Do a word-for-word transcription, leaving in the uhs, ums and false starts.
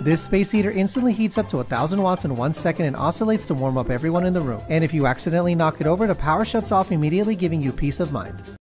This space heater instantly heats up to one thousand watts in one second and oscillates to warm up everyone in the room. And if you accidentally knock it over, the power shuts off immediately, giving you peace of mind.